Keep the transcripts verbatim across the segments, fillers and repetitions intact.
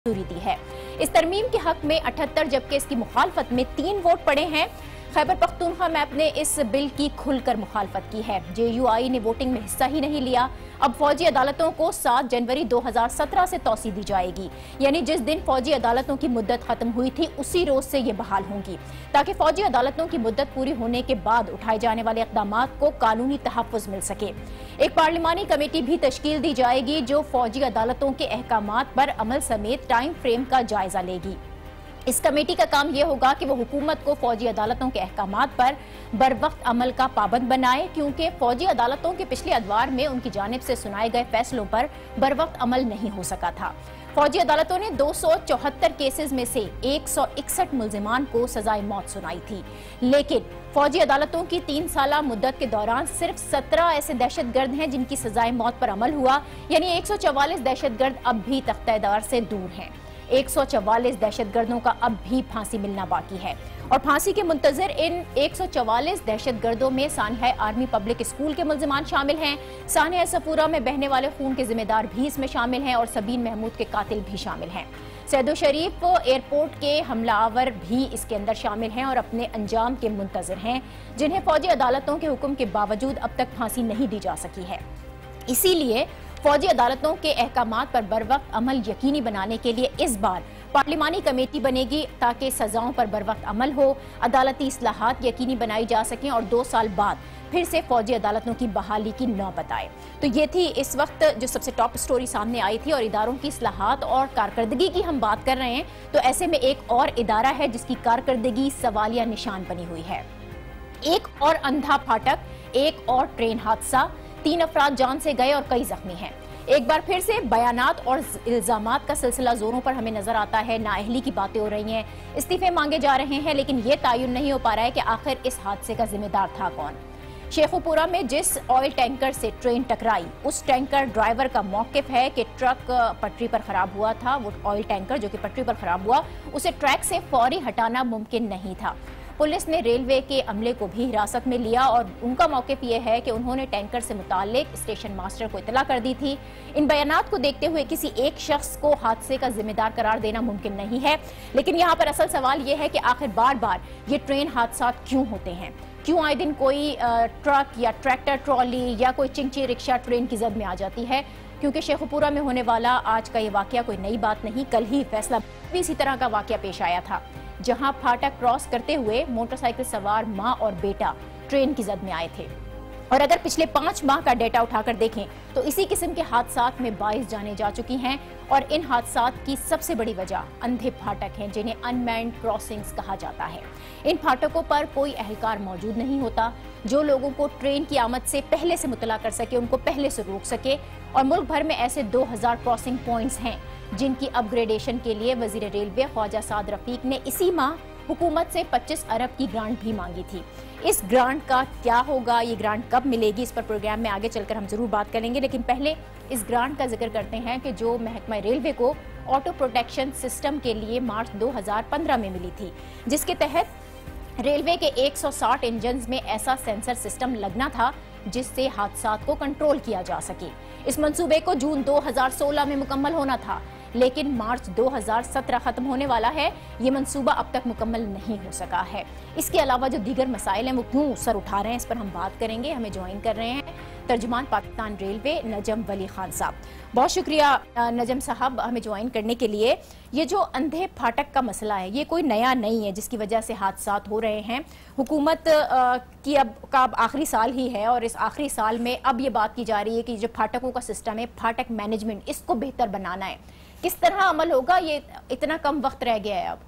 मंजूरी दी है। इस तरमीम के हक में अठहत्तर जबकि इसकी मुखालफत में तीन वोट पड़े हैं। खैबर पख्तूनख्वा मैप ने इस बिल की खुलकर मुखालफत की है। जे यू आई ने वोटिंग में हिस्सा ही नहीं लिया। अब फौजी अदालतों को सात जनवरी दो हजार सत्रह से तौसी दी जाएगी, यानी जिस दिन फौजी अदालतों की मुद्दत खत्म हुई थी उसी रोज से ये बहाल होंगी, ताकि फौजी अदालतों की मुद्दत पूरी होने के बाद उठाए जाने वाले इक़दामात को कानूनी तहफ़्फ़ुज़ मिल सके। एक पार्लिमानी कमेटी भी तश्कील दी जाएगी जो फौजी अदालतों के अहकामात पर अमल समेत टाइम फ्रेम का जायजा लेगी। इस कमेटी का काम यह होगा कि वो हुकूमत को फौजी अदालतों के अहकामात पर बर वक्त अमल का पाबंद बनाए, क्योंकि फौजी अदालतों के पिछले अदवार में उनकी जानिब से सुनाए गए फैसलों पर बर वक्त अमल नहीं हो सका था। फौजी अदालतों ने दो सौ चौहत्तर केसेस में से एक सौ इकसठ मुल्जिमान को सजाए मौत सुनाई थी, लेकिन फौजी अदालतों की तीन साल मुद्दत के दौरान सिर्फ सत्रह ऐसे दहशत गर्द हैं जिनकी सजाए मौत पर अमल हुआ, यानी एक सौ चौवालीस दहशत गर्द अब भी तख्तेदार से दूर हैं। एक सौ चौवालीस दहशत गर्दों का अब भी फांसी मिलना बाकी है और फांसी के मुंतजर इन एक सौ चौवालीस दहशत गर्दों में सानिया आर्मी पब्लिक स्कूल के मुल्जिमान शामिल हैं। सानिया सफूरा में बहने वाले खून के जिम्मेदार भी इसमें शामिल हैं और सबीन महमूद के कातिल भी शामिल हैं। सैदो शरीफ एयरपोर्ट के हमलावर भी इसके अंदर शामिल हैं और अपने अंजाम के मुंतजर हैं, जिन्हें फौजी अदालतों के हुक्म के बावजूद अब तक फांसी नहीं दी जा सकी है। इसीलिए फौजी अदालतों के अहकामात पर बर वक्त अमल यकीनी बनाने के लिए इस बार पार्लिमानी कमेटी बनेगी, ताकि सजाओं पर बर वक्त अमल हो, अदालती इस्लाहात यकीनी बनाई जा सकें और दो साल बाद फिर से फौजी अदालतों की बहाली की नौबत आए। तो ये थी इस वक्त जो सबसे टॉप स्टोरी सामने आई थी और इदारों की इस्लाहात और कारकर्दगी की हम बात कर रहे हैं, तो ऐसे में एक और इदारा है जिसकी कारकर्दगी सवालिया निशान बनी हुई है। एक और अंधा फाटक, एक और ट्रेन हादसा, तीन अफराद जान से गए और कई जख्मी हैं। एक बार फिर से बयानात और इल्जामात का सिलसिला जोरों पर हमें नजर आता है। नाअहली की बातें हो रही हैं, इस्तीफे मांगे जा रहे हैं, लेकिन ये तायुन नहीं हो पा रहा है कि आखिर इस हादसे का जिम्मेदार था कौन। शेखुपुरा में जिस ऑयल टैंकर से ट्रेन टकराई, उस टैंकर ड्राइवर का मौकिफ है कि ट्रक पटरी पर खराब हुआ था। वो ऑयल टैंकर जो कि पटरी पर खराब हुआ, उसे ट्रैक से फौरी हटाना मुमकिन नहीं था। पुलिस ने रेलवे के अमले को भी हिरासत में लिया और उनका मौक़िफ़ ये है कि उन्होंने टैंकर से मुताल्लिक स्टेशन मास्टर को इतला कर दी थी। इन बयानात को देखते हुए किसी एक शख्स को हादसे का जिम्मेदार करार देना मुमकिन नहीं है, लेकिन यहाँ पर असल सवाल ये है कि आखिर बार बार ये ट्रेन हादसा क्यों होते हैं? क्यों आए दिन कोई ट्रक या ट्रैक्टर ट्रॉली या कोई चिंची रिक्शा ट्रेन की जद में आ जाती है? क्योंकि शेखुपुरा में होने वाला आज का ये वाकया कोई नई बात नहीं, कल ही फैसला भी इसी तरह का वाकया पेश आया था, जहां फाटक क्रॉस करते हुए मोटरसाइकिल सवार मां और बेटा ट्रेन की जद में आए थे। और अगर पिछले पांच माह का डेटा उठाकर देखें तो इसी किस्म के हादसात में बाईस जानें जा चुकी हैं और इन हादसात की सबसे बड़ी वजह अंधे फाटक हैं, जिन्हें अनमैन्ड क्रॉसिंग्स कहा जाता है। इन फाटकों पर कोई अहलकार मौजूद नहीं होता जो लोगों को ट्रेन की आमद से पहले से मुतला कर सके, उनको पहले से रोक सके। और मुल्क भर में ऐसे दो हजार क्रॉसिंग पॉइंट्स हैं जिनकी अपग्रेडेशन के लिए वजीर रेलवे ख्वाजा साद रफीक ने इसी माह हुकूमत से पच्चीस अरब की ग्रांट भी मांगी थी। इस ग्रांट का क्या होगा, ये ग्रांट कब मिलेगी, इस पर प्रोग्राम में आगे चलकर हम जरूर बात करेंगे, लेकिन पहले इस ग्रांट का जिक्र करते हैं कि जो महकमा रेलवे को ऑटो प्रोटेक्शन सिस्टम के लिए मार्च दो हजार पंद्रह में मिली थी, जिसके तहत रेलवे के एक सौ साठ इंजन में ऐसा सेंसर सिस्टम लगना था जिससे हादसात को कंट्रोल किया जा सके। इस मंसूबे को जून दो हजार सोलह में मुकम्मल होना था, लेकिन मार्च दो हजार सत्रह खत्म होने वाला है। ये मंसूबा अब तक मुकम्मल नहीं हो सका है। इसके अलावा जो दीगर मसाइल हैं वो क्यों सर उठा रहे हैं, इस पर हम बात करेंगे। हमें ज्वाइन कर रहे हैं तर्जुमान पाकिस्तान रेलवे नजम वली खान साहब। बहुत शुक्रिया नजम साहब हमें ज्वाइन करने के लिए। ये जो अंधे फाटक का मसला है ये कोई नया नहीं है जिसकी वजह से हादसात हो रहे हैं। हुकूमत की अब का अब आखिरी साल ही है और इस आखिरी साल में अब ये बात की जा रही है कि जो फाटकों का सिस्टम है, फाटक मैनेजमेंट, इसको बेहतर बनाना है। किस तरह अमल होगा, ये इतना कम वक्त रह गया है अब?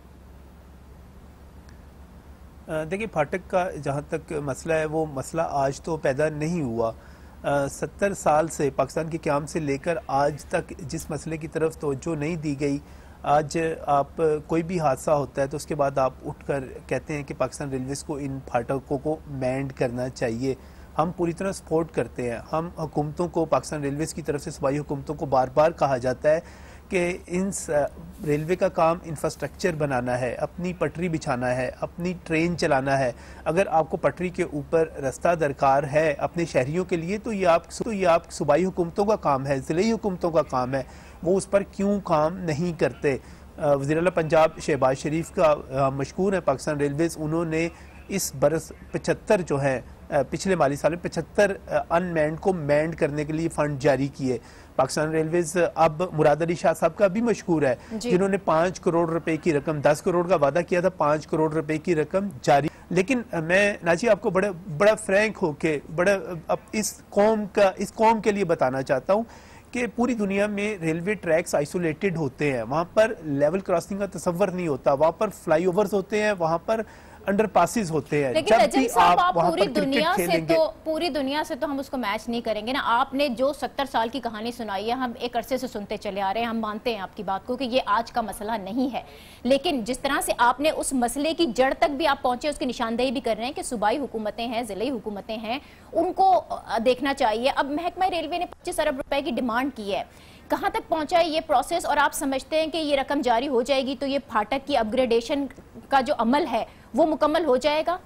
देखिए, फाटक का जहाँ तक मसला है वो मसला आज तो पैदा नहीं हुआ। सत्तर साल से पाकिस्तान के क़याम से लेकर आज तक जिस मसले की तरफ तवज्जो नहीं दी गई, आज आप कोई भी हादसा होता है तो उसके बाद आप उठकर कहते हैं कि पाकिस्तान रेलवेज़ को इन फाटकों को मैंड करना चाहिए। हम पूरी तरह सपोर्ट करते हैं। हम हुकूमतों को, पाकिस्तान रेलवेज़ की तरफ से सूबाई हुकूमतों को बार बार कहा जाता है کہ ان ریلوے کا کام انفراسٹرکچر بنانا ہے، اپنی پٹری بچھانا ہے، اپنی ٹرین چلانا ہے. اگر آپ کو پٹری کے اوپر رستہ درکار ہے اپنے شہریوں کے لیے تو یہ آپ تو یہ آپ صوبائی حکومتوں کا کام ہے، ضلعی حکومتوں کا کام ہے. وہ اس پر کیوں کام نہیں کرتے؟ وزیر اعلیٰ پنجاب شہباز شریف کا مشکور ہے پاکستان ریلویز، انہوں نے اس برس پچہتر جو ہے پچھلے مالی سال میں پچہتر ان مینڈ کو مینڈ کرنے کے لیے فنڈ جاری کیے. پاکستان ریلویز اب مراد علی شاہ صاحب کا بھی مشکور ہے جی. جنہوں نے پانچ کروڑ روپے کی رقم، دس کروڑ کا وعدہ کیا تھا، پانچ کروڑ روپے کی رقم جاری. لیکن میں ناجی آپ کو بڑا بڑا فرینک ہو کے بڑا اس قوم کا اس قوم کے لیے بتانا چاہتا ہوں کہ پوری دنیا میں ریلوے ٹریکس آئسولیٹڈ ہوتے ہیں، وہاں پر لیول کراسنگ کا تصور نہیں ہوتا، وہاں پر فلائی اوورز ہوتے ہیں، وہاں پر انڈر پاسز ہوتے ہیں. لیکن نجم صاحب آپ پوری دنیا سے تو پوری دنیا سے تو ہم اس کو میچ نہیں کریں گے نا. آپ نے جو ستر سال کی کہانی سنائی ہے ہم ایک عرصے سے سنتے چلے آ رہے ہیں، ہم مانتے ہیں آپ کی بات کو کہ یہ آج کا مسئلہ نہیں ہے، لیکن جس طرح سے آپ نے اس مسئلے کی جڑ تک بھی آپ پہنچے اس کی نشاندہی بھی کر رہے ہیں کہ صوبائی حکومتیں ہیں، ضلعی حکومتیں ہیں، ان کو دیکھنا چاہیے. اب محکمہ ریلوے نے پچیس ارب روپے کی ڈیمانڈ کی ہے، کہاں تک پہنچا ہے یہ پروسیس، اور آپ سمجھتے ہیں کہ یہ رقم جاری ہو جائے گی تو یہ پھاٹک کی اپ گریڈیشن کا جو عمل ہے وہ مکمل ہو جائے گا؟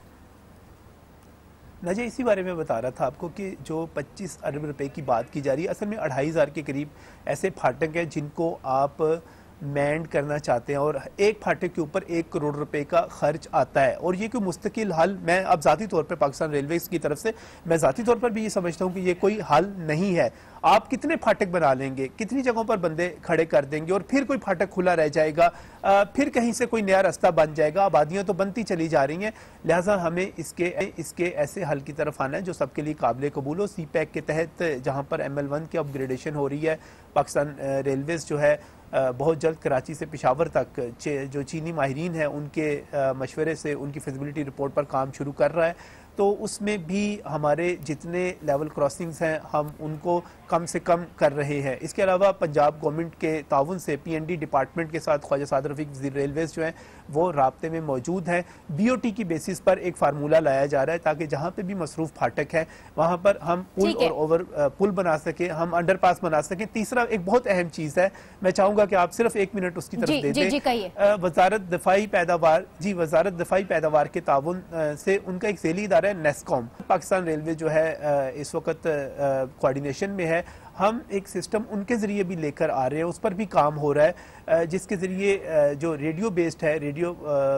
ناجی اسی بارے میں بتا رہا تھا آپ کو کہ جو پچیس ارب روپے کی بات کی جا رہی ہے اصل میں اڑھائی ہزار کے قریب ایسے پھاٹک ہیں جن کو آپ مینڈ کرنا چاہتے ہیں، اور ایک پھاٹک کے اوپر ایک کروڑ روپے کا خرچ آتا ہے. اور یہ کوئی مستقل حل، میں اب ذاتی طور پر پاکستان ریلویز کی طرف سے میں ذاتی طور پر بھی یہ سمجھتا ہوں کہ یہ کوئی حل نہیں ہے. آپ کتنے پھاٹک بنا لیں گے، کتنی جگہوں پر بندے کھڑے کر دیں گے اور پھر کوئی پھاٹک کھلا رہ جائے گا، پھر کہیں سے کوئی نیا راستہ بن جائے گا. آبادیاں تو بنتی چلی جا رہی ہیں، لہٰذا ہمیں اس کے اس کے ایسے حل کی طرف آنا ہے جو سب کے لیے قابل قبول ہو. سی پیک کے تحت جہاں پر ایم ایل ون کی اپ گریڈیشن ہو رہی ہے، پاکستان ریلویز جو ہے بہت جلد کراچی سے پشاور تک جو چینی ماہرین ہیں ان کے مشورے سے ان کی فیزیبلٹی رپورٹ پر کام شروع کر رہا ہے. تو اس میں بھی ہمارے جتنے لیول کراسنگز ہیں ہم ان کو کم سے کم کر رہے ہیں. اس کے علاوہ پنجاب گورنمنٹ کے تعاون سے پی این ڈی ڈپارٹمنٹ کے ساتھ خواجہ سعد رفیق وزیر ریلویز جو ہیں وہ رابطے میں موجود ہیں. بی او ٹی کی بیسس پر ایک فارمولہ لایا جا رہا ہے تاکہ جہاں پہ بھی مصروف پھاٹک ہے وہاں پر ہم پل اور اوور پل بنا سکیں، ہم انڈر پاس بنا سکیں. تیسرا ایک بہت اہم چیز ہے، میں چاہوں گا کہ آپ صرف ایک منٹ اس کی طرف دے دیں. وزارت دفاعی پیداوار جی وزارت دفاعی پیداوار کے تعاون سے ان کا ایک ذیلی ادارہ ہے نیسکوم. پاکستان ریلوے جو ہے اس وقت کوارڈینیشن میں ہے، ہم ایک سسٹم ان کے ذریعے بھی لے کر آ رہے ہیں، اس پر بھی کام ہو رہا ہے جس کے ذریعے جو ریڈیو بیسڈ ہے، ریڈیو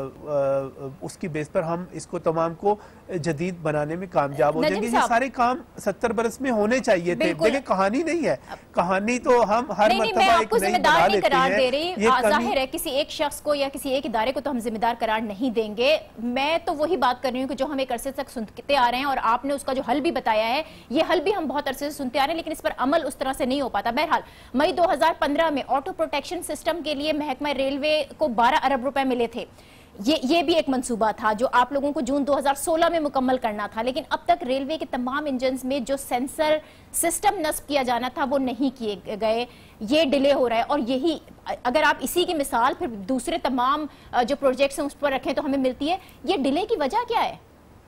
اس کی بیس پر ہم اس کو تمام کو جدید بنانے میں کامیاب ہو جائیں گے. یہ سارے کام ستر برس میں ہونے چاہیے تھے. دیکھیں کہانی نہیں ہے، کہانی تو ہم ہر مرتبہ ایک نئی بنا لیتے ہیں. ظاہر ہے کسی ایک شخص کو یا کسی ایک ادارے کو تو ہم ذمہ دار قرار نہیں دیں گے. میں تو وہی بات کر رہی ہوں کہ جو ہم ایک عرصے تک سنتے آ رہے ہیں اور آپ نے اس کا جو حل بھی بتایا ہے، یہ حل بھی ہم بہت عرصے سے سنتے آ رہے ہیں لیکن اس پر عمل اس طرح سے نہیں ہو پاتا. بہرحال مئی دو ہزار پندرہ میں آٹو پروٹیکشن سسٹم کے لیے محکمہ ریلوے کو بارہ ارب روپے ملے تھے. یہ یہ بھی ایک منصوبہ تھا جو آپ لوگوں کو جون دو ہزار سولہ میں مکمل کرنا تھا، لیکن اب تک ریلوے کے تمام انجنز میں جو سینسر سسٹم نصب کیا جانا تھا وہ نہیں کیے گئے. یہ ڈیلے ہو رہا ہے، اور یہی اگر آپ اسی کی مثال پھر دوسرے تمام جو پروجیکٹس ہیں اس پر رکھیں تو ہمیں ملتی ہے. یہ ڈیلے کی وجہ کیا ہے؟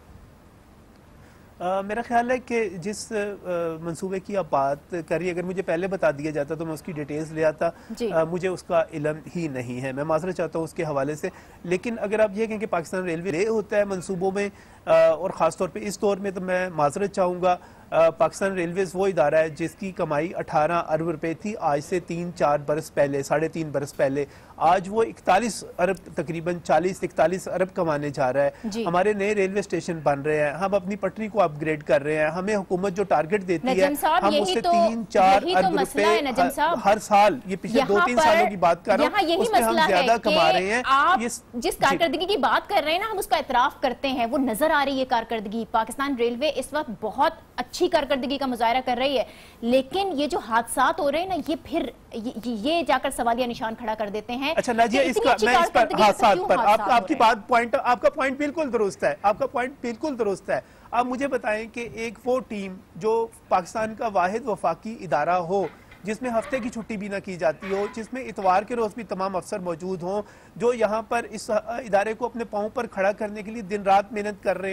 میرا خیال ہے کہ جس منصوبے کی آپ بات کر رہی ہے اگر مجھے پہلے بتا دیا جاتا تو میں اس کی ڈیٹیلز لے آتا. مجھے اس کا علم ہی نہیں ہے، میں معذرت چاہتا ہوں اس کے حوالے سے. لیکن اگر آپ یہ کہیں کہ پاکستان ریلوے لے ہوتا ہے منصوبوں میں، اور خاص طور پہ اس دور میں، تو میں معذرت چاہوں گا. پاکستان ریلویز وہ ادارہ ہے جس کی کمائی اٹھارہ ارب روپے تھی آج سے تین چار برس پہلے، ساڑھے تین برس پہلے. آج وہ اکتالیس ارب تقریباً چالیس اکتالیس ارب کمانے جا رہا ہے. جی. ہمارے نئے ریلوے اسٹیشن بن رہے ہیں، ہم اپنی پٹری کو اپ گریڈ کر رہے ہیں. ہمیں حکومت جو ٹارگٹ دیتی ہے ہم اس سے تین چار ارب روپے ہر سال، یہ پچھلے دو تین سالوں کی بات کر رہا ہوں، اس میں ہم زیادہ کما رہے ہیں. آپ جس کارکردگی کی بات کر رہے ہیں نا ہم اس کا اعتراف کرتے ہیں، وہ نظر آ رہی ہے کارکردگی. پاکستان ریلوے اس وقت بہت اچھی کارکردگی کا مظاہرہ کر رہی ہے، لیکن یہ جو حادثات ہو رہے ہیں نا یہ پھر یہ جا کر سوالیہ نشان کھڑا کر دیتے ہیں. اچھا ناجیہ، اس کا میں اس پر حادثات پر آپ کی بات پوائنٹ آپ کا پوائنٹ بالکل درست ہے، آپ کا پوائنٹ بالکل درست ہے. آپ مجھے بتائیں کہ ایک وہ ٹیم جو پاکستان کا واحد وفاقی ادارہ ہو جس میں ہفتے کی چھٹی بھی نہ کی جاتی ہو، جس میں اتوار کے روز بھی تمام افسر موجود ہوں، جو یہاں پر اس ادارے کو اپنے پاؤں پر کھڑا کرنے کے لیے دن رات محنت کر رہے ہو،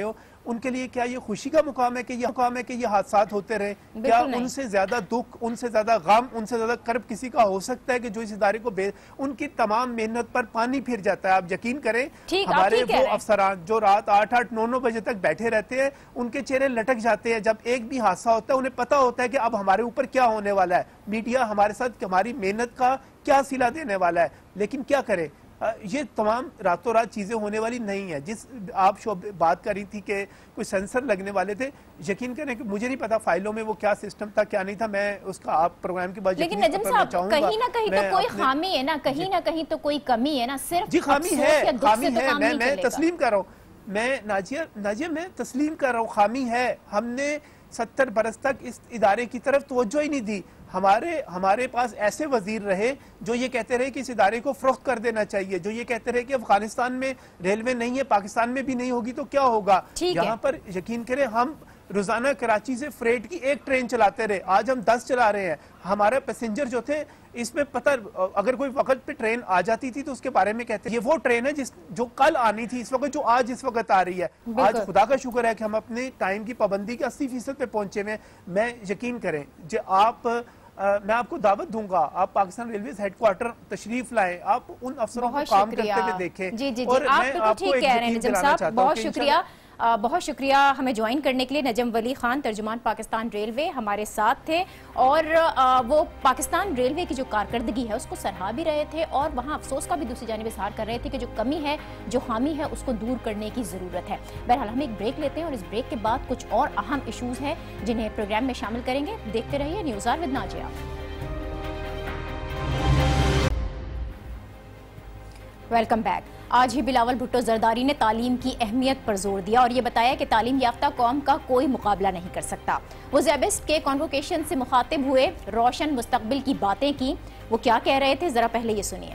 ان کے لیے کیا یہ خوشی کا مقام ہے کہ یہ مقام ہے کہ یہ حادثات ہوتے رہے؟ کیا ان سے زیادہ دکھ، ان سے زیادہ غم، ان سے زیادہ کرب کسی کا ہو سکتا ہے کہ جو اس ادارے کو بے ان کی تمام محنت پر پانی پھر جاتا ہے؟ آپ یقین کریں ہمارے وہ افسران جو رات آٹھ آٹھ نو نو بجے تک بیٹھے رہتے ہیں، ان کے چہرے لٹک جاتے ہیں جب ایک بھی حادثہ ہوتا ہے، انہیں پتا ہوتا ہے کہ اب ہمارے اوپر کیا ہونے والا ہے، میڈیا ہمارے ساتھ ہماری محنت کا کیا صلہ دینے والا ہے۔ لیکن کیا کرے، یہ تمام راتوں رات چیزیں ہونے والی نہیں ہیں۔ جس آپ بات کر رہی تھی کہ کوئی سینسر لگنے والے تھے، یقین کریں کہ مجھے نہیں پتا فائلوں میں وہ کیا سسٹم تھا کیا نہیں تھا، میں اس کا آپ پروگرام کے بعد لیکن نجم صاحب کہیں نہ کہیں تو کوئی خامی ہے نا، کہیں نہ کہیں تو کوئی کمی ہے نا، صرف جی خامی ہے، خامی ہے، میں میں تسلیم کر رہا ہوں، میں ناجیہ ناجیہ میں تسلیم کر رہا ہوں خامی ہے۔ ہم نے ستر برس تک اس ادارے کی طرف توجہ ہی نہیں دی۔ ہمارے ہمارے پاس ایسے وزیر رہے جو یہ کہتے رہے کہ اس ادارے کو فروخت کر دینا چاہیے، جو یہ کہتے رہے کہ افغانستان میں ریلوے نہیں ہے، پاکستان میں بھی نہیں ہوگی تو کیا ہوگا۔ یہاں پر یقین کریں ہم روزانہ کراچی سے فریٹ کی ایک ٹرین چلاتے رہے، آج ہم دس چلا رہے ہیں۔ ہمارے پیسنجر جو تھے اس میں پتہ اگر کوئی وقت پہ ٹرین آ جاتی تھی تو اس کے بارے میں کہتے ہیں یہ وہ ٹرین ہے جس جو کل آنی تھی اس وقت، جو آج اس وقت آ رہی ہے۔ آج خدا کا شکر ہے کہ ہم اپنے ٹائم کی پابندی کے اسی فیصد پہ پہنچے ہوئے ہیں۔ میں یقین کریں جو آپ میں آپ کو دعوت دوں گا، آپ پاکستان ریلویز ہیڈ کوارٹر تشریف لائیں، آپ ان افسروں کو کام کرتے ہوئے دیکھیں۔ جی جی جی آپ بالکل ٹھیک کہہ رہے ہیں نجم صاحب، بہت شکریہ بہت شکریہ ہمیں جوائن کرنے کے لیے۔ نجم ولی خان ترجمان پاکستان ریلوے ہمارے ساتھ تھے اور وہ پاکستان ریلوے کی جو کارکردگی ہے اس کو سراہ بھی رہے تھے اور وہاں افسوس کا بھی دوسری جانب اظہار کر رہے تھے کہ جو کمی ہے، جو خامی ہے، اس کو دور کرنے کی ضرورت ہے۔ بہرحال ہم ایک بریک لیتے ہیں اور اس بریک کے بعد کچھ اور اہم ایشوز ہیں جنہیں پروگرام میں شامل کریں گے۔ دیکھتے رہیے news hour with Najia. Welcome back. آج ہی بلاول بھٹو زرداری نے تعلیم کی اہمیت پر زور دیا اور یہ بتایا کہ تعلیم یافتہ قوم کا کوئی مقابلہ نہیں کر سکتا۔ وہ زیبسٹ کے کانووکیشن سے مخاطب ہوئے، روشن مستقبل کی باتیں کی۔ وہ کیا کہہ رہے تھے ذرا پہلے یہ سنیے۔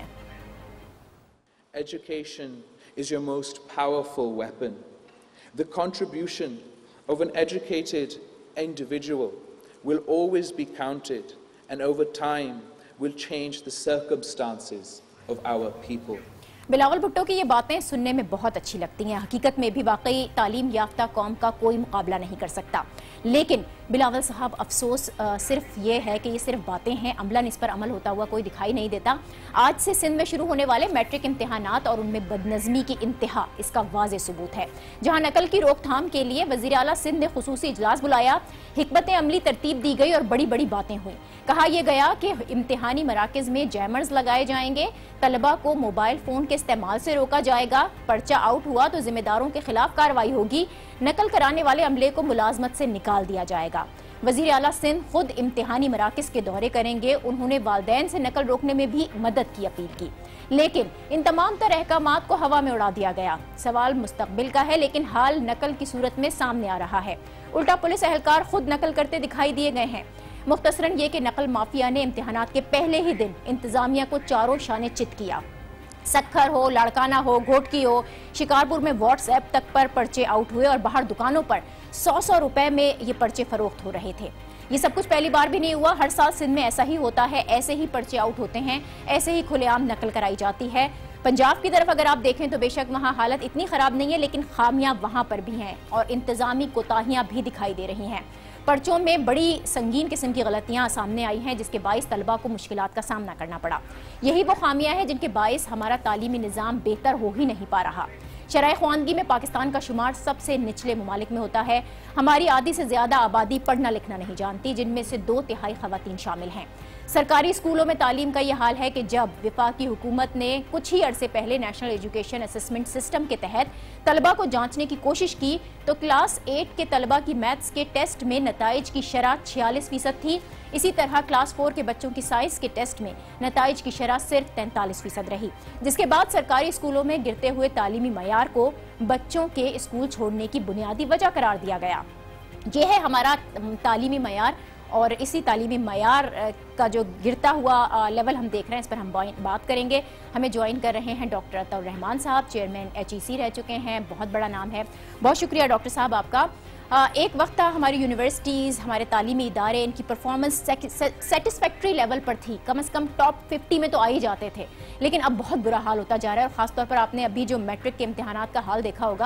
Education is your most powerful weapon. The contribution of an educated individual will always be counted and over time will change the circumstances of our people. Bilawal Bhutto کی یہ باتیں سننے میں بہت اچھی لگتی ہیں، حقیقت میں بھی واقعی تعلیم یافتہ قوم کا کوئی مقابلہ نہیں کر سکتا، لیکن بلاول صاحب افسوس صرف یہ ہے کہ یہ صرف باتیں ہیں، عملاً اس پر عمل ہوتا ہوا کوئی دکھائی نہیں دیتا۔ آج سے سندھ میں شروع ہونے والے میٹرک امتحانات اور ان میں بدنظمی کی انتہا اس کا واضح ثبوت ہے، جہاں نقل کی روک تھام کے لیے وزیر اعلیٰ سندھ نے خصوصی اجلاس بلایا، حکمت عملی ترتیب دی گئی اور بڑی بڑی باتیں ہوئیں۔ کہا یہ گیا کہ امتحانی مراکز میں جیمرز لگائے جائیں گے، طلبہ کو موبائل فون کے استعمال سے روکا جائے گا، پرچہ آؤٹ ہوا تو ذمہ داروں کے خلاف کارروائی ہوگی، نقل کرانے والے عملے کو ملازمت سے نکال دیا جائے گا۔ وزیر اعلیٰ سندھ خود امتحانی مراکز کے دورے کریں گے، انہوں نے والدین سے نقل روکنے میں بھی مدد کی اپیل کی، لیکن ان تمام تر احکامات کو ہوا میں اڑا دیا گیا۔ سوال مستقبل کا ہے لیکن حال نقل کی صورت میں سامنے آ رہا ہے، الٹا پولیس اہلکار خود نقل کرتے دکھائی دیے گئے ہیں۔ مختصراً یہ کہ نقل مافیا نے امتحانات کے پہلے ہی دن انتظامیہ کو چاروں شانے چت کیا، سکھر ہو، لاڑکانہ ہو، گھوٹکی ہو، شکارپور میں واٹس ایپ تک پر پرچے آؤٹ ہوئے اور باہر دکانوں پر سو سو روپے میں یہ پرچے فروخت ہو رہے تھے۔ یہ سب کچھ پہلی بار بھی نہیں ہوا، ہر سال سندھ میں ایسا ہی ہوتا ہے، ایسے ہی پرچے آؤٹ ہوتے ہیں، ایسے ہی کھلے عام نقل کرائی جاتی ہے۔ پنجاب کی طرف اگر آپ دیکھیں تو بے شک وہاں حالت اتنی خراب نہیں ہے لیکن خامیاں وہاں پر بھی ہیں اور انتظامی کوتاہیاں بھی دکھائی دے رہی ہیں۔ پرچوں میں بڑی سنگین قسم کی غلطیاں سامنے آئی ہیں جس کے باعث طلبہ کو مشکلات کا سامنا کرنا پڑا۔ یہی وہ خامیاں ہیں جن کے باعث ہمارا تعلیمی نظام بہتر ہو ہی نہیں پا رہا۔ شرح خواندگی میں پاکستان کا شمار سب سے نچلے ممالک میں ہوتا ہے، ہماری آدھی سے زیادہ آبادی پڑھنا لکھنا نہیں جانتی، جن میں سے دو تہائی خواتین شامل ہیں۔ سرکاری اسکولوں میں تعلیم کا یہ حال ہے کہ جب وفاقی حکومت نے کچھ ہی عرصے پہلے نیشنل ایجوکیشن اسسمنٹ سسٹم کے تحت طلبہ کو جانچنے کی کوشش کی تو کلاس ایٹ کے طلبہ کی میتھس کے ٹیسٹ میں نتائج کی شرح چھیالیس فیصد تھی، اسی طرح کلاس فور کے بچوں کی سائنس کے ٹیسٹ میں نتائج کی شرح صرف تینتالیس فیصد رہی، جس کے بعد سرکاری اسکولوں میں گرتے ہوئے تعلیمی معیار کو بچوں کے اسکول چھوڑنے کی بنیادی وجہ قرار دیا گیا۔ یہ ہے ہمارا تعلیمی معیار اور اسی تعلیمی معیار کا جو گرتا ہوا لیول ہم دیکھ رہے ہیں اس پر ہم بات کریں گے۔ ہمیں جوائن کر رہے ہیں ڈاکٹر عطا الرحمان صاحب، چیئرمین ایچ ای سی رہ چکے ہیں، بہت بڑا نام ہے۔ بہت شکریہ ڈاکٹر صاحب آپ کا۔ ایک وقت تھا ہماری یونیورسٹیز، ہمارے تعلیمی ادارے، ان کی پرفارمنس سیٹسفیکٹری لیول پر تھی، کم از کم ٹاپ ففٹی میں تو آ ہی جاتے تھے، لیکن اب بہت برا حال ہوتا جا رہا ہے اور خاص طور پر آپ نے ابھی جو میٹرک کے امتحانات کا حال دیکھا ہوگا،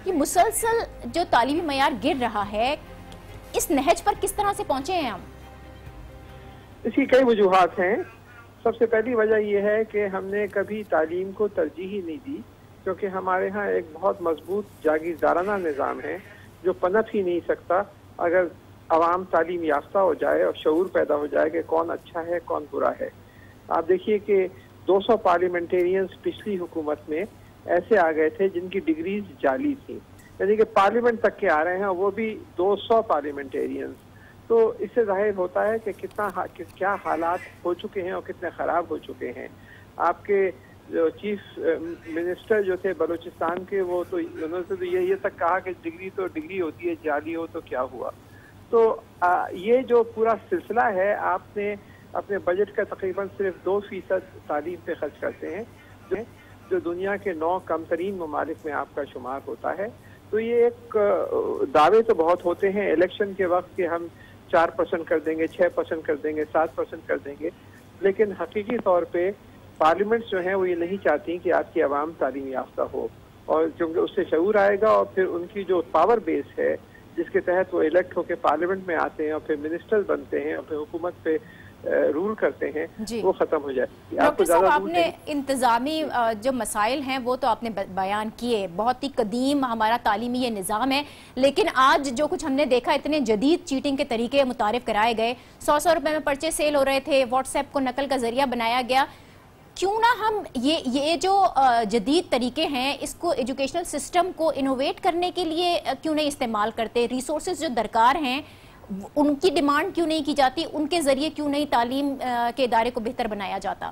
یہ مسلسل جو تعلیمی معیار گر رہا ہے، اس نہج پر کس طرح سے پہنچے ہیں ہم؟ اس کی کئی وجوہات ہیں. سب سے پہلی وجہ یہ ہے کہ ہم نے کبھی تعلیم کو ترجیح ہی نہیں دی، کیونکہ ہمارے ہاں ایک بہت مضبوط جاگیردارانہ نظام ہے جو پنپ ہی نہیں سکتا اگر عوام تعلیم یافتہ ہو جائے اور شعور پیدا ہو جائے کہ کون اچھا ہے کون برا ہے. آپ دیکھیے کہ دو سو پارلیمنٹیرینز پچھلی حکومت میں ایسے آ گئے تھے جن کی ڈگریز جعلی تھیں، یعنی کہ پارلیمنٹ تک کے آ رہے ہیں وہ بھی دو سو پارلیمنٹیرینز. تو اس سے ظاہر ہوتا ہے کہ کتنا کیا حالات ہو چکے ہیں اور کتنے خراب ہو چکے ہیں. آپ کے جو چیف منسٹر جو تھے بلوچستان کے، وہ تو انہوں نے تو یہ تک کہا کہ ڈگری تو ڈگری ہوتی ہے، جعلی ہو تو کیا ہوا. تو یہ جو پورا سلسلہ ہے، آپ نے اپنے بجٹ کا تقریباً صرف دو فیصد تعلیم پہ خرچ کرتے ہیں جو دنیا کے نو کم ترین ممالک میں آپ کا شمار ہوتا ہے. تو یہ ایک دعوے تو بہت ہوتے ہیں الیکشن کے وقت کہ ہم چار پرسنٹ کر دیں گے، چھ پرسنٹ کر دیں گے، سات پرسنٹ کر دیں گے، لیکن حقیقی طور پہ پارلیمنٹس جو ہیں وہ یہ نہیں چاہتی کہ آپ کی عوام تعلیم یافتہ ہو، اور کیونکہ اس سے شعور آئے گا اور پھر ان کی جو پاور بیس ہے جس کے تحت وہ الیکٹ ہو کے پارلیمنٹ میں آتے ہیں اور پھر منسٹر بنتے ہیں اور پھر حکومت پہ رول کرتے ہیں، جی. وہ ختم ہو جائے. ڈاکٹر صاحب، آپ نے انتظامی جو مسائل ہیں وہ تو آپ نے بیان کیے، بہت ہی قدیم ہمارا تعلیمی یہ نظام ہے، لیکن آج جو کچھ ہم نے دیکھا، اتنے جدید چیٹنگ کے طریقے متعارف کرائے گئے، سو سو روپے میں پرچے سیل ہو رہے تھے، واٹس ایپ کو نقل کا ذریعہ بنایا گیا. کیوں نہ ہم یہ یہ جو جدید طریقے ہیں اس کو ایجوکیشنل سسٹم کو انوویٹ کرنے کے لیے کیوں نہیں استعمال کرتے؟ ریسورسز جو درکار ہیں ان کی ڈیمانڈ کیوں نہیں کی جاتی؟ ان کے ذریعے کیوں نہیں تعلیم کے ادارے کو بہتر بنایا جاتا؟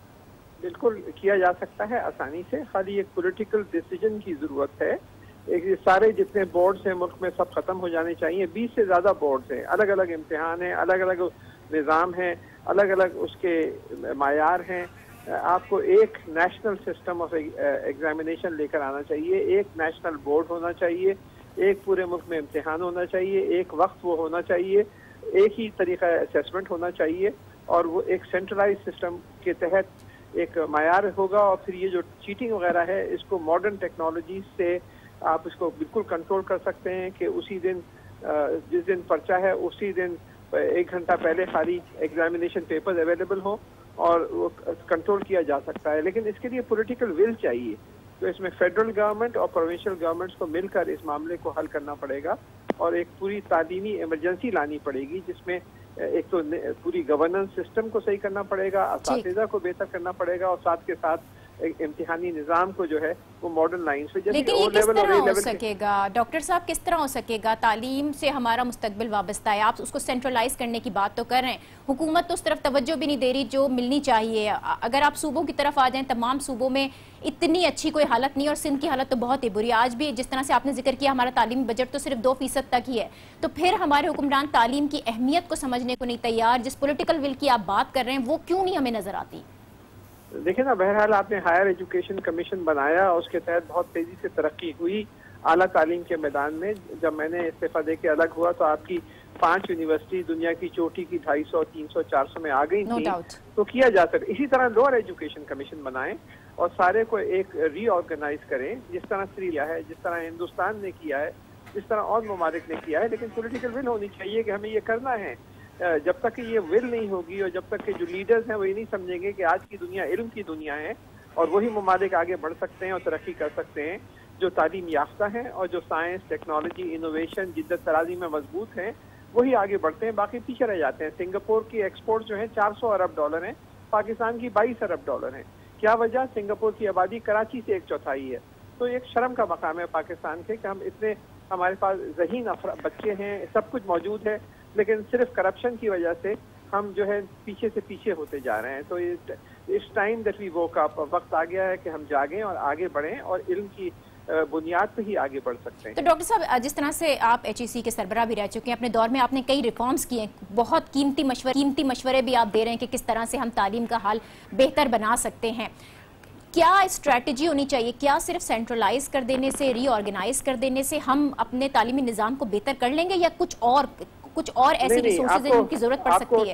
بالکل کیا جا سکتا ہے آسانی سے، خالی ایک پولیٹیکل ڈیسیجن کی ضرورت ہے. ایک سارے جتنے بورڈز ہیں ملک میں سب ختم ہو جانے چاہیے. بیس سے زیادہ بورڈز ہیں، الگ الگ امتحان ہیں، الگ الگ نظام ہیں، الگ الگ اس کے معیار ہیں. آپ کو ایک نیشنل سسٹم آف ایگزامینیشن لے کر آنا چاہیے، ایک نیشنل بورڈ ہونا چاہیے، ایک پورے ملک میں امتحان ہونا چاہیے، ایک وقت وہ ہونا چاہیے، ایک ہی طریقہ اسیسمنٹ ہونا چاہیے، اور وہ ایک سینٹرلائز سسٹم کے تحت ایک معیار ہوگا. اور پھر یہ جو چیٹنگ وغیرہ ہے اس کو ماڈرن ٹیکنالوجیز سے آپ اس کو بالکل کنٹرول کر سکتے ہیں کہ اسی دن جس دن پرچہ ہے اسی دن ایک گھنٹہ پہلے خالی ایگزامینیشن پیپر اویلیبل ہو اور وہ کنٹرول کیا جا سکتا ہے. لیکن اس کے لیے پولیٹیکل ول چاہیے. تو اس میں فیڈرل گورنمنٹ اور پروونشل گورنمنٹس کو مل کر اس معاملے کو حل کرنا پڑے گا اور ایک پوری تعلیمی ایمرجنسی لانی پڑے گی، جس میں ایک تو پوری گورننس سسٹم کو صحیح کرنا پڑے گا، اساتذہ کو بہتر کرنا پڑے گا، اور ساتھ کے ساتھ امتحانی نظام کو جو ہے وہ ماڈرن لائنز پہ. لیکن یہ کس طرح ہو سکے گا ڈاکٹر صاحب؟ کس طرح ہو سکے گا؟ تعلیم سے ہمارا مستقبل وابستہ ہے، آپ اس کو سینٹرلائز کرنے کی بات تو کر رہے ہیں، حکومت تو اس طرف توجہ بھی نہیں دے رہی جو ملنی چاہیے. اگر آپ صوبوں کی طرف آ جائیں، تمام صوبوں میں اتنی اچھی کوئی حالت نہیں، اور سندھ کی حالت تو بہت ہی بری. آج بھی جس طرح سے آپ نے ذکر کیا ہمارا تعلیمی بجٹ تو صرف دو فیصد تک ہی ہے. تو پھر ہمارے حکمران تعلیم کی اہمیت کو سمجھنے کو نہیں تیار. جس پولیٹیکل ول کی آپ بات کر رہے ہیں وہ کیوں نہیں ہمیں نظر آتی؟ دیکھیں نا، بہرحال آپ نے ہائر ایجوکیشن کمیشن بنایا اور اس کے تحت بہت تیزی سے ترقی ہوئی اعلیٰ تعلیم کے میدان میں. جب میں نے استعفیٰ دے کے الگ ہوا تو آپ کی پانچ یونیورسٹی دنیا کی چوٹی کی ڈھائی سو تین سو چار سو میں آ گئی تھی. تو کیا جا سکتا اسی طرح لوور ایجوکیشن کمیشن بنائیں اور سارے کو ایک ری آرگنائز کریں، جس طرح سری ہے، جس طرح ہندوستان نے کیا ہے، جس طرح اور ممالک نے کیا ہے. لیکن پولیٹیکل ول ہونی چاہیے کہ ہمیں یہ کرنا ہے. جب تک کہ یہ ول نہیں ہوگی اور جب تک کہ جو لیڈرز ہیں وہ یہ نہیں سمجھیں گے کہ آج کی دنیا علم کی دنیا ہے اور وہی ممالک آگے بڑھ سکتے ہیں اور ترقی کر سکتے ہیں جو تعلیم یافتہ ہیں اور جو سائنس، ٹیکنالوجی، انوویشن، جدت طرازی میں مضبوط ہیں، وہی آگے بڑھتے ہیں، باقی پیچھے رہ جاتے ہیں. سنگاپور کی ایکسپورٹ جو ہیں چار سو ارب ڈالر ہیں، پاکستان کی بائیس ارب ڈالر ہیں. کیا وجہ؟ سنگاپور کی آبادی کراچی سے ایک چوتھائی ہے. تو ایک شرم کا مقام ہے پاکستان کے کہ ہم اتنے ہمارے پاس ذہین بچے ہیں، سب کچھ موجود ہے، لیکن صرف کرپشن کی وجہ سے ہم جو ہے پیچھے سے پیچھے ہوتے جا رہے ہیں. تو اس time that we woke up, وقت آ گیا ہے کہ ہم جاگیں اور آگے بڑھیں اور علم کی بنیاد پہ ہی آگے بڑھ سکتے ہیں. تو ڈاکٹر صاحب، جس طرح سے آپ ایچ ای سی کے سربراہ بھی رہ چکے ہیں، اپنے دور میں آپ نے کئی ریفارمز کیے ہیں، بہت قیمتی مشورے قیمتی مشورے بھی آپ دے رہے ہیں کہ کس طرح سے ہم تعلیم کا حال بہتر بنا سکتے ہیں. کیا اسٹریٹجی ہونی چاہیے؟ کیا صرف سینٹرلائز کر دینے سے، ری آرگنائز کر دینے سے ہم اپنے تعلیمی نظام کو بہتر کر لیں گے، یا کچھ اور کچھ اور ایسی ریسورسز ہیں جن کی ضرورت پڑ سکتی ہے؟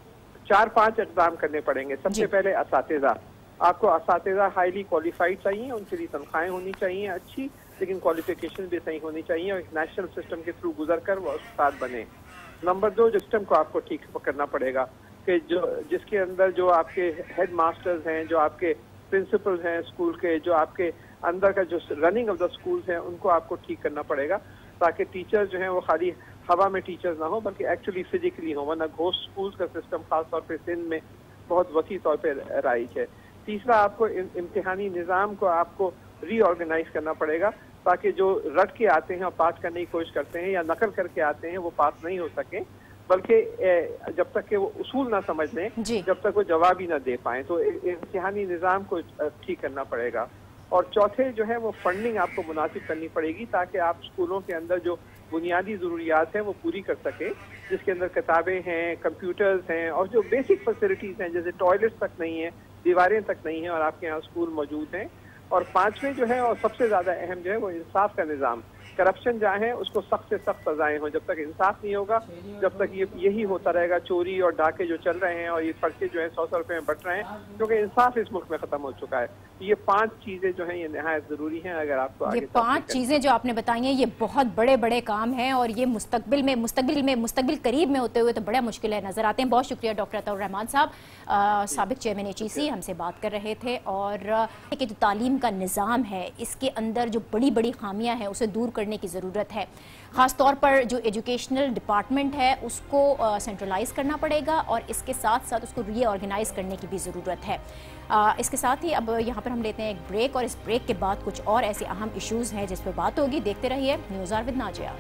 چار پانچ اقدام کرنے پڑیں گے. سب سے پہلے اساتذہ. آپ کو اساتذہ ہائیلی کوالیفائڈ چاہیے، ان کے لیے تنخواہیں ہونی چاہیے اچھی، لیکن क्वालिफिकेशन भी सही होनी चाहिए और एक नेशनल सिस्टम के थ्रू गुजर कर वो उस्ताद बने। नंबर दो, जो सिस्टम को आपको ठीक करना पड़ेगा कि जो जिसके अंदर जो आपके हेड मास्टर्स हैं, जो आपके प्रिंसिपल्स हैं स्कूल के, जो आपके अंदर का जो रनिंग ऑफ द स्कूल्स हैं, उनको आपको ठीक करना पड़ेगा ताकि टीचर जो हैं वो खाली हवा में टीचर्स ना हो बल्कि एक्चुअली फिजिकली हो, वरना घोस्ट स्कूल्स का सिस्टम खासतौर पर सिंध में बहुत वसी तौर पर राइज है। तीसरा, आपको इम्तिहानी निज़ाम को आपको रीऑर्गेनाइज करना पड़ेगा ताकि जो रट के आते हैं और पास करने की कोशिश करते हैं या नकल करके आते हैं वो पास नहीं हो सके, बल्कि जब तक कि वो उसूल ना समझ लें, जब तक वो जवाब ही ना दे पाएं। तो इम्तिहानी निज़ाम को ठीक करना पड़ेगा। और चौथे जो है वो फंडिंग आपको मुनासिब करनी पड़ेगी ताकि आप स्कूलों के अंदर जो बुनियादी ज़रूरियात हैं वो पूरी कर सके, जिसके अंदर किताबें हैं, कंप्यूटर्स हैं और जो बेसिक फैसिलिटीज़ हैं जैसे टॉयलेट्स तक नहीं है, दीवारें तक नहीं है और आपके यहाँ स्कूल मौजूद हैं। और पांचवें जो है और सबसे ज़्यादा अहम जो है वो इंसाफ का निज़ाम। करप्शन जहाँ है उसको सख्त से सख्त सजाएं हों। जब तक इंसाफ नहीं होगा, जब तक ये यही होता रहेगा, चोरी और डाके जो चल रहे हैं और ये पर्चे जो है सौ सौ रुपए में बट रहे हैं, क्योंकि इंसाफ इस मुल्क में खत्म हो चुका है। ये पांच चीजें जो हैं ये निहायत जरूरी हैं। अगर आपको ये पांच चीजें जो आपने बताई हैं ये बहुत बड़े बड़े काम हैं और ये मुस्तकबिल में मुस्तकबिल में मुस्तकबिल करीब में होते हुए तो बड़ा मुश्किल है नजर आते हैं। बहुत शुक्रिया डॉक्टर अताउर रहमान साहब, साबिक चेयरमैन एच ई सी हमसे बात कर रहे थे। और कि जो तालीम का निज़ाम है इसके अंदर जो बड़ी बड़ी खामियां हैं उसे दूर करने की ज़रूरत है। ख़ास तौर पर जो एजुकेशनल डिपार्टमेंट है उसको सेंट्रलाइज करना पड़ेगा और इसके साथ साथ उसको रीऑर्गेनाइज करने की भी ज़रूरत है। आ, इसके साथ ही अब यहाँ पर हम लेते हैं एक ब्रेक और इस ब्रेक के बाद कुछ और ऐसे अहम इश्यूज़ हैं जिस पर बात होगी। देखते रहिए news hour with Nazia.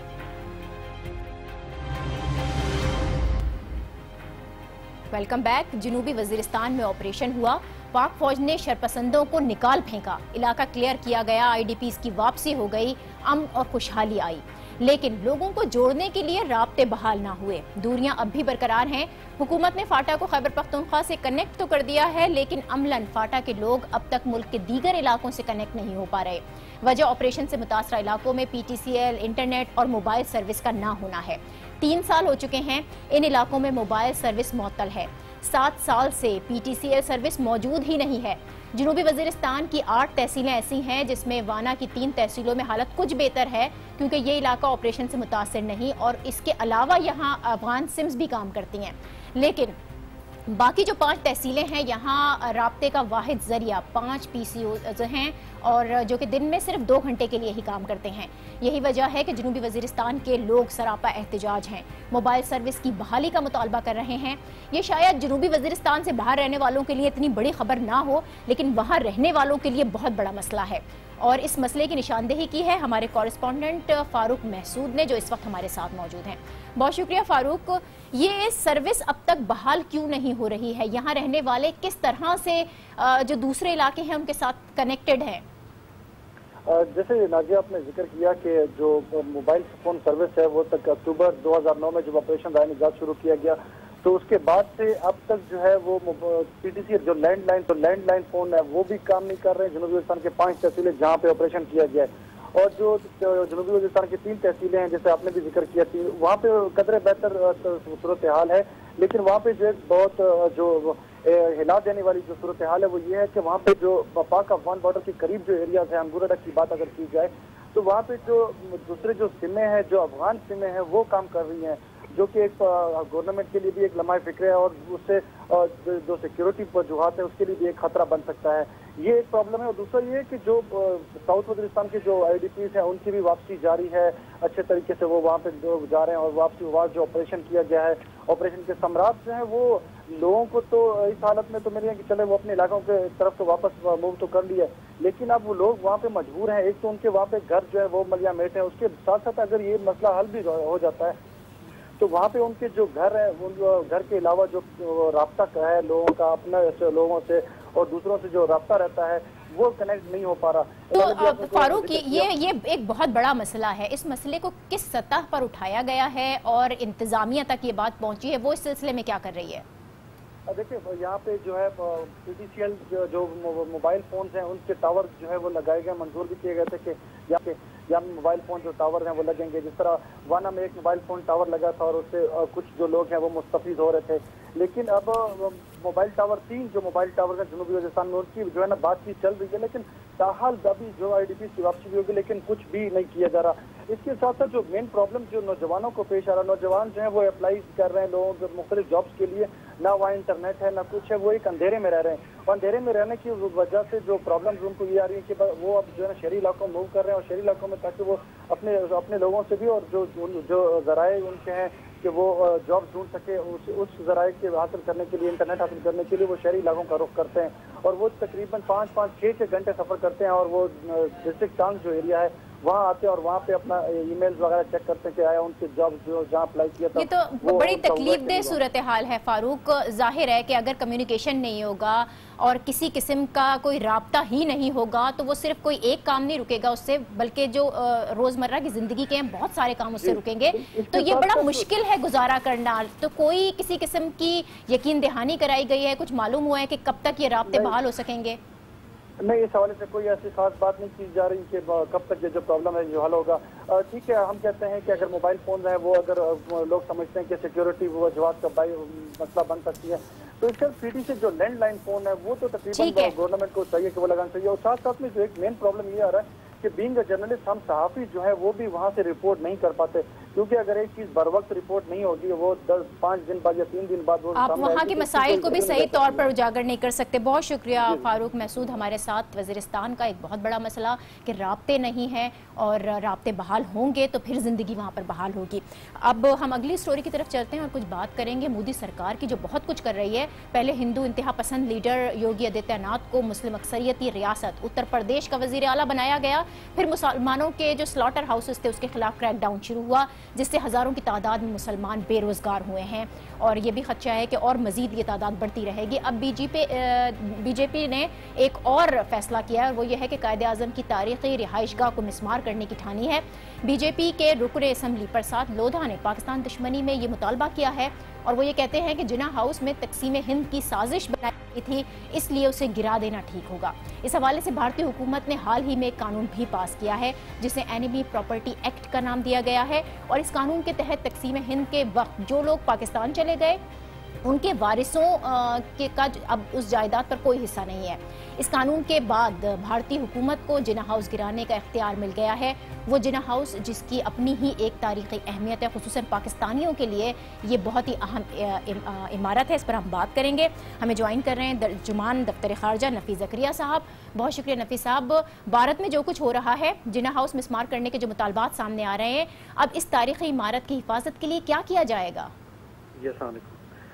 Welcome back. जनूबी वजीरिस्तान में ऑपरेशन हुआ, पाक फौज ने शरपसंदों को निकाल फेंका, इलाका क्लियर किया गया, आई डी पीज़ की वापसी हो गई, अमन और खुशहाली आई। लेकिन लोगों को जोड़ने के लिए राब्ते बहाल ना हुए, दूरियां अब भी बरकरार हैं। हुकूमत ने फाटा को खैबर पख्तूनख्वा से कनेक्ट तो कर दिया है लेकिन अमलन फाटा के लोग अब तक मुल्क के दीगर इलाकों से कनेक्ट नहीं हो पा रहे। वजह ऑपरेशन से मुतासरा इलाकों में P T C L, internet और मोबाइल सर्विस का ना होना है। तीन साल हो चुके हैं इन इलाकों में मोबाइल सर्विस मुअत्तल है। सात साल से P T C L service मौजूद ही नहीं है। जनूबी वजीरिस्तान की आठ तहसीलें ऐसी हैं जिसमें वाना की तीन तहसीलों में हालत कुछ बेहतर है क्योंकि ये इलाका ऑपरेशन से मुतासर नहीं और इसके अलावा यहाँ अफगान सिम्स भी काम करती हैं। लेकिन बाकी जो पांच तहसीलें हैं यहाँ राब्ते का वाहिद जरिया पांच पी सी ओ हैं और जो कि दिन में सिर्फ दो घंटे के लिए ही काम करते हैं। यही वजह है कि जनूबी वजीरिस्तान के लोग सरापा एहतजाज हैं, मोबाइल सर्विस की बहाली का मुतालबा कर रहे हैं। ये शायद जनूबी वजीरिस्तान से बाहर रहने वालों के लिए इतनी बड़ी खबर ना हो लेकिन वहाँ रहने वालों के लिए बहुत बड़ा मसला है और इस मसले की निशानदेही की है हमारे कॉरेस्पॉन्डेंट फारूक महसूद ने जो इस वक्त हमारे साथ मौजूद हैं। बहुत शुक्रिया फारूक। ये सर्विस अब तक बहाल क्यों नहीं हो रही है? यहाँ रहने वाले किस तरह से जो दूसरे इलाके हैं उनके साथ कनेक्टेड हैं? जैसे नाजिया आपने जिक्र किया कि जो मोबाइल फोन सर्विस है वो तक अक्टूबर दो हज़ार नौ में जब ऑपरेशन राय निजात शुरू किया गया तो उसके बाद से अब तक जो है वो पी टी सी जो लैंडलाइन तो लैंडलाइन फोन है वो भी काम नहीं कर रहे हैं। जनूबी वजीरिस्तान के पांच तहसीलें जहाँ पे ऑपरेशन किया गया है और जो जनूबी वजीरिस्तान की तीन तहसीलें हैं जैसे आपने भी जिक्र किया थी वहाँ पे कदरे बेहतर सूरत हाल है लेकिन वहाँ पे जो बहुत जो हिला देने वाली जो सूरत हाल है वो ये है कि वहाँ पे जो पाक अफगान बॉर्डर के करीब जो एरियाज है अंगूरा की बात अगर की जाए तो वहाँ पे जो दूसरे जो सिमें हैं जो अफगान सिमें हैं वो काम कर रही हैं जो कि एक गवर्नमेंट के लिए भी एक लम्हा फिक्र है और उससे जो सिक्योरिटी वजूहात है उसके लिए भी एक खतरा बन सकता है। ये एक प्रॉब्लम है। और दूसरा ये कि जो साउथ वजीरिस्तान के जो आई डी पीज़ हैं उनकी भी वापसी जारी है, अच्छे तरीके से वो वहाँ पे जा रहे हैं और वापसी हुआ जो ऑपरेशन किया गया है ऑपरेशन के सम्राट जो है वो लोगों को तो इस हालत में तो मिले हैं कि चले वो अपने इलाकों के तरफ तो वापस मूव तो कर लिया लेकिन अब वो लोग वहाँ पे मजबूर हैं। एक तो उनके वहाँ पे घर जो है वो मलिया मेट है, उसके साथ साथ अगर ये मसला हल भी हो जाता है तो वहाँ पे उनके जो घर है वो घर के अलावा जो राब्ता है लोगों का अपने लोगों से और दूसरों से जो राब्ता रहता है वो कनेक्ट नहीं हो पा रहा। तो फारूक ये ये एक बहुत बड़ा मसला है। इस मसले को किस सतह पर उठाया गया है और इंतजामिया तक ये बात पहुंची है, वो इस सिलसिले में क्या कर रही है? دیکھیں یہاں پہ جو ہے پی ٹی سی ایل جو موبائل فونز ہیں ان کے ٹاور جو ہے وہ لگائے گئے, منظور بھی کیے گئے تھے کہ یہاں پہ یہاں موبائل فون جو ٹاور ہیں وہ لگیں گے. جس طرح وانا میں ایک موبائل فون ٹاور لگا تھا اور اس سے کچھ جو لوگ ہیں وہ مستفید ہو رہے تھے, لیکن اب موبائل ٹاور تین جو موبائل ٹاور ہیں جنوبی وزیرستان میں ان کی جو ہے نا بات چیت چل رہی ہے, لیکن تاحال ابھی جو آئی ڈی پی کی واپسی بھی ہوگی لیکن کچھ بھی نہیں کیا جا رہا. اس کے ساتھ ساتھ جو مین پرابلم جو نوجوانوں کو پیش آ رہا ہے, نوجوان جو ہیں وہ اپلائی کر رہے ہیں لوگوں کے مختلف جابس کے لیے, نہ وہاں انٹرنیٹ ہے نہ کچھ ہے, وہ ایک اندھیرے میں رہ رہے ہیں. اور اندھیرے میں رہنے کی وجہ سے جو پرابلمز ان کو یہ آ رہی ہے کہ وہ اب جو ہے نا شہری علاقوں میں موو کر رہے ہیں, اور شہری علاقوں میں تاکہ وہ اپنے اپنے لوگوں سے بھی اور جو جو ذرائع ان کے ہیں کہ وہ جاب ڈھونڈ سکے, اس اس ذرائع کے حاصل کرنے کے لیے, انٹرنیٹ حاصل کرنے کے لیے وہ شہری علاقوں کا رخ کرتے ہیں. اور وہ تقریباً پانچ پانچ چھ چھ گھنٹے سفر کرتے ہیں, اور وہ ڈسٹرکٹ ٹانگ جو ایریا ہے وہاں آتے ہیں اور وہاں پہ اپنا ای میلز وغیرہ چیک کرتے ہیں کہ آیا ان کے جاب جو جہاں اپلائی کیا تھا. یہ تو بڑی تکلیف دہ صورتحال ہے فاروق. ظاہر ہے کہ اگر کمیونیکیشن نہیں ہوگا اور کسی قسم کا کوئی رابطہ ہی نہیں ہوگا تو وہ صرف کوئی ایک کام نہیں رکے گا اس سے, بلکہ جو روزمرہ کی زندگی کے ہیں بہت سارے کام اس سے رکیں گے. تو یہ بڑا مشکل ہے گزارا کرنا. تو کوئی کسی قسم کی یقین دہانی کرائی گئی ہے, کچھ معلوم ہوا ہے کہ کب تک یہ رابطے بحال ہو سکیں گے؟ نہیں, اس حوالے سے کوئی ایسی خاص بات نہیں کی جا رہی کہ کب تک یہ جو پرابلم ہے جو حل ہوگا. ٹھیک ہے, ہم کہتے ہیں کہ اگر موبائل فون ہیں وہ اگر لوگ سمجھتے ہیں کہ سیکیورٹی وہ وجوہات کا مسئلہ بن سکتی ہے, تو اس سے پی ٹی سے جو لینڈ لائن فون ہے وہ تو تقریباً گورنمنٹ کو چاہیے کہ وہ لگانا چاہیے. اور ساتھ ساتھ میں جو ایک مین پرابلم یہ آ رہا ہے کہ بینگ اے جرنلسٹ ہم صحافی جو ہے وہ بھی وہاں سے رپورٹ نہیں کر پاتے, کیونکہ اگر ایک چیز بر وقت رپورٹ نہیں ہوگی وہ دس پانچ دن بعد یا تین دن بعد وہ آپ وہاں کے مسائل کو بھی صحیح طور پر اجاگر نہیں کر سکتے. بہت شکریہ فاروق محسود ہمارے ساتھ. وزیرستان کا ایک بہت بڑا مسئلہ کہ رابطے نہیں ہیں, اور رابطے بحال ہوں گے تو پھر زندگی وہاں پر بحال ہوگی. اب ہم اگلی سٹوری کی طرف چلتے ہیں اور کچھ بات کریں گے مودی سرکار کی جو بہت کچھ کر رہی ہے. پہلے ہندو انتہا پسند لیڈر یوگی آدتیہ ناتھ کو مسلم اکثریتی ریاست اتر پردیش کا وزیر اعلیٰ بنایا گیا. پھر مسلمانوں کے جو سلاٹر ہاؤسز تھے اس کے خلاف کریک ڈاؤن شروع ہوا, جس سے ہزاروں کی تعداد میں مسلمان بے روزگار ہوئے ہیں, اور یہ بھی خدشہ ہے کہ اور مزید یہ تعداد بڑھتی رہے گی. اب بی جے پی بی جے پی نے ایک اور فیصلہ کیا ہے, اور وہ یہ ہے کہ قائد اعظم کی تاریخی رہائش گاہ کو مسمار کرنے کی ٹھانی ہے. بی جے پی کے رکن اسمبلی پرساد لودھا نے پاکستان دشمنی میں یہ مطالبہ کیا ہے, اور وہ یہ کہتے ہیں کہ جناح ہاؤس میں تقسیم ہند کی سازش بنائی گئی تھی, اس لیے اسے گرا دینا ٹھیک ہوگا. اس حوالے سے بھارتی حکومت نے حال ہی میں ایک قانون بھی پاس کیا ہے جسے اینیمی پراپرٹی ایکٹ کا نام دیا گیا ہے, اور اس قانون کے تحت تقسیم ہند کے وقت جو لوگ پاکستان چلے گئے ان کے وارثوں کے کا اب اس جائیداد پر کوئی حصہ نہیں ہے. اس قانون کے بعد بھارتی حکومت کو جناح ہاؤس گرانے کا اختیار مل گیا ہے. وہ جناح ہاؤس جس کی اپنی ہی ایک تاریخی اہمیت ہے, خصوصاً پاکستانیوں کے لیے یہ بہت ہی اہم عمارت ہے. اس پر ہم بات کریں گے. ہمیں جوائن کر رہے ہیں ترجمان دفتر خارجہ نفیس زکریا صاحب. بہت شکریہ نفیس صاحب. بھارت میں جو کچھ ہو رہا ہے, جناح ہاؤس مسمار کرنے کے جو مطالبات سامنے آ رہے ہیں, اب اس تاریخی عمارت کی حفاظت کے لیے کیا کیا جائے گا؟ جی السلام علیکم.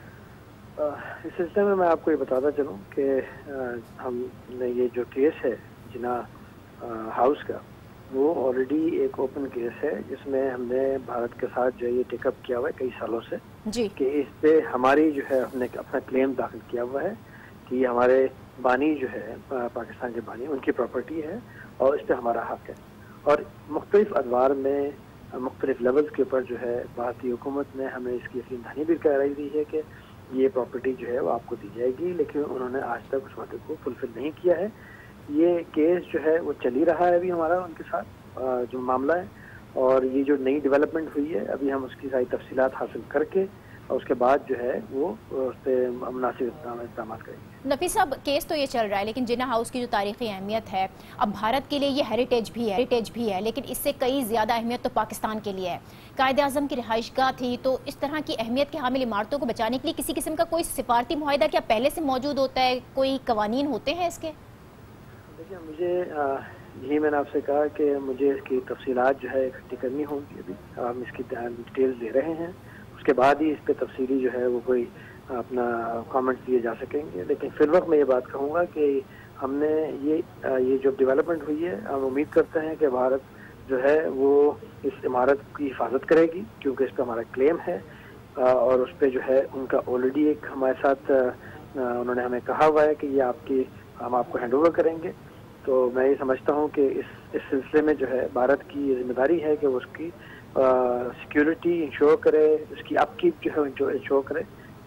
اس سلسلے میں میں آپ کو یہ بتاتا چلوں کہ ہم نے یہ جو کیس ہے جناح ہاؤس کا, وہ آلریڈی ایک اوپن کیس ہے جس میں ہم نے بھارت کے ساتھ جو ہے یہ ٹیک اپ کیا ہوا ہے کئی سالوں سے جی. کہ اس پہ ہماری جو ہے ہم نے اپنا کلیم داخل کیا ہوا ہے کہ یہ ہمارے بانی جو ہے پاکستان کے بانی ان کی پراپرٹی ہے اور اس پہ ہمارا حق ہے. اور مختلف ادوار میں مختلف لیولز کے اوپر جو ہے بھارتی حکومت نے ہمیں اس کی یقین دہانی بھی کرائی دی ہے کہ یہ پراپرٹی جو ہے وہ آپ کو دی جائے گی, لیکن انہوں نے آج تک اس وعدے کو فلفل نہیں کیا ہے. یہ کیس جو ہے وہ چل ہی رہا ہے ابھی ہمارا ان کے ساتھ جو معاملہ ہے, اور یہ جو نئی ڈیولپمنٹ ہوئی ہے ابھی ہم اس کی ساری تفصیلات حاصل کر کے اور اس کے بعد جو ہے وہ اس پہ مناسب اقدامات کریں گے. نفیس صاحب, کیس تو یہ چل رہا ہے, لیکن جناح ہاؤس کی جو تاریخی اہمیت ہے, اب بھارت کے لیے یہ ہیریٹیج بھی ہے ہیریٹیج بھی ہے لیکن اس سے کئی زیادہ اہمیت تو پاکستان کے لیے ہے. قائد اعظم کی رہائش گاہ تھی, تو اس طرح کی اہمیت کے حامل عمارتوں کو بچانے کے لیے کسی قسم کا کوئی سفارتی معاہدہ کیا پہلے سے موجود ہوتا ہے, کوئی قوانین ہوتے ہیں اس کے؟ دیکھیے, مجھے یہی میں نے آپ سے کہا کہ مجھے اس کی تفصیلات جو ہے اکٹھی کرنی ہوں گی. ابھی ہم اس کی ڈیٹیلز دے رہے ہیں, اس کے بعد ہی اس پہ تفصیلی جو ہے وہ کوئی اپنا کامنٹس دیے جا سکیں گے. لیکن فی الوقت میں یہ بات کہوں گا کہ ہم نے یہ یہ جو ڈیولپمنٹ ہوئی ہے, ہم امید کرتے ہیں کہ بھارت جو ہے وہ اس عمارت کی حفاظت کرے گی, کیونکہ اس پہ ہمارا کلیم ہے اور اس پہ جو ہے ان کا آلریڈی ایک ہمارے ساتھ انہوں نے ہمیں کہا ہوا ہے کہ یہ آپ کی ہم آپ کو ہینڈ اوور کریں گے. تو میں یہ سمجھتا ہوں کہ اس اس سلسلے میں جو ہے بھارت کی یہ ذمہ داری ہے کہ وہ اس کی سیکیورٹی انشور کرے, اس کی اپ کیپ جو ہے انشور کرے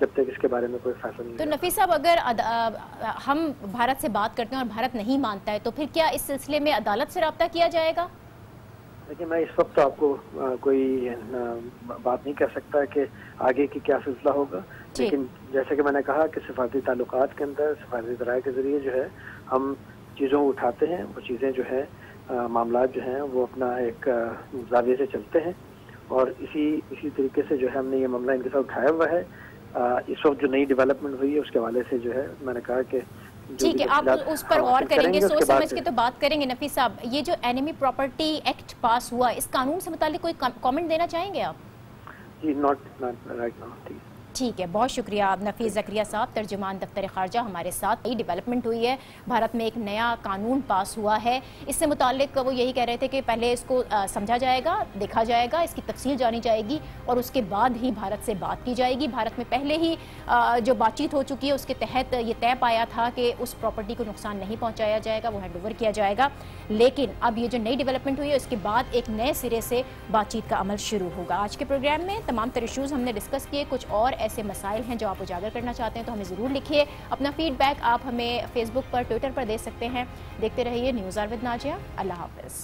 जब तक इसके बारे में कोई फैसला नहीं। तो नफीस साहब, अगर हम भारत से बात करते हैं और भारत नहीं मानता है तो फिर क्या इस सिलसिले में अदालत से रब्ता किया जाएगा? देखिए, मैं इस वक्त तो आपको आ, कोई आ, बात नहीं कर सकता कि आगे की क्या सिलसिला होगा, लेकिन जैसे कि मैंने कहा कि सिफारती ताल्लुकात के अंदर सिफारती ज़राए के ज़रिए जो है हम चीज़ों को उठाते हैं, वो चीज़ें जो है मामला जो हैं वो अपना एक जाविये से चलते हैं, और इसी इसी तरीके से जो है हमने ये मामला इनके साथ उठाया हुआ है। आ, इस वक्त जो नई डेवलपमेंट हुई है उसके हवाले से जो है मैंने कहा कि ठीक है, आप उस पर गौर करेंगे, सोच समझ के तो बात करेंगे। नफीस साहब, ये जो एनिमी प्रॉपर्टी एक्ट पास हुआ, इस कानून से मुतालिक कोई कमेंट देना चाहेंगे आप? जी, नॉट नॉट राइट नाउ। ठीक ठीक है, बहुत शुक्रिया नफीस ज़करिया साहब, तर्जुमान दफ्तर खारजा हमारे साथ। नई डेवलपमेंट हुई है, भारत में एक नया कानून पास हुआ है, इससे मुतालिक वो यही कह रहे थे कि पहले इसको आ, समझा जाएगा, देखा जाएगा, इसकी तफसील जानी जाएगी और उसके बाद ही भारत से बात की जाएगी। भारत में पहले ही आ, जो बातचीत हो चुकी है उसके तहत ये तय पाया था कि उस प्रॉपर्टी को नुकसान नहीं पहुँचाया जाएगा, वो हैंड ओवर किया जाएगा, लेकिन अब ये जो नई डेवलपमेंट हुई है उसके बाद एक नए सिरे से बातचीत का अमल शुरू होगा। आज के प्रोग्राम में तमाम तर इशूज़ हमने डिस्कस किए, कुछ और ऐसे मसाइल हैं जो आप उजागर करना चाहते हैं तो हमें ज़रूर लिखिए। अपना फीडबैक आप हमें फेसबुक पर, ट्विटर पर दे सकते हैं। देखते रहिए न्यूज़ आवर विद नाजिया। अल्लाह हाफ़िज़।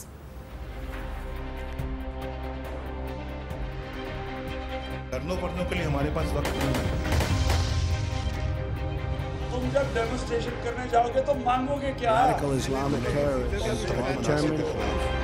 धरनों पढ़ने के लिए हमारे पास वक्त नहीं है। तुम जब डेमोन्स्ट्रेशन करने जाओगे तो मांगोगे क्या?